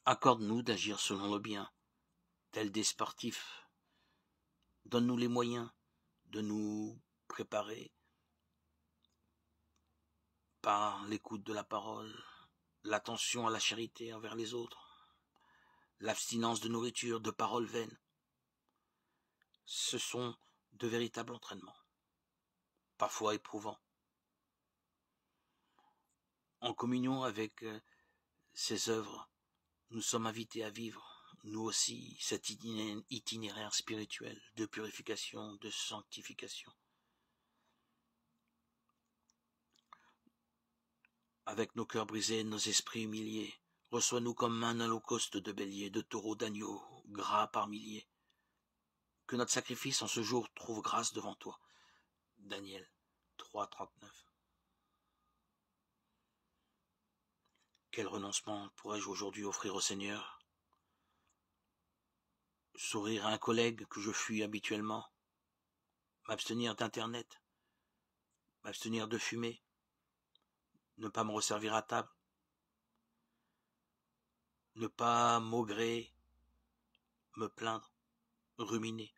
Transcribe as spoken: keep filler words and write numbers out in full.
Accorde-nous d'agir selon le bien, tels des sportifs. Donne-nous les moyens de nous préparer par l'écoute de la parole, l'attention à la charité envers les autres, l'abstinence de nourriture, de paroles vaines. Ce sont de véritables entraînements, parfois éprouvants. En communion avec ces œuvres, nous sommes invités à vivre, nous aussi, cet itinéraire spirituel de purification, de sanctification. Avec nos cœurs brisés, nos esprits humiliés, reçois-nous comme un holocauste de béliers, de taureaux, d'agneaux, gras par milliers. Que notre sacrifice en ce jour trouve grâce devant toi. Daniel trois, trente-neuf. Quel renoncement pourrais-je aujourd'hui offrir au Seigneur? Sourire à un collègue que je fuis habituellement, m'abstenir d'internet, m'abstenir de fumer, ne pas me resservir à table, ne pas maugrer, me plaindre, ruminer.